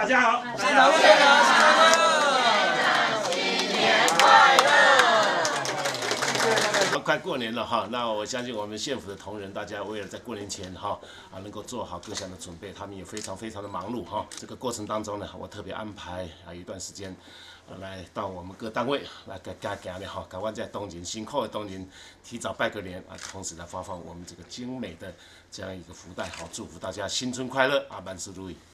大家好， 县长新年快乐！ 快过年了哈，那我相信我们县府的同仁，大家为了在过年前哈能够做好各项的准备，他们也非常的忙碌哈。这个过程当中呢，我特别安排一段时间，来到我们各单位来给大家呢哈，赶快在冬年辛苦的冬年提早拜个年同时来发放我们这个精美的这样一个福袋，好祝福大家新春快乐万事如意。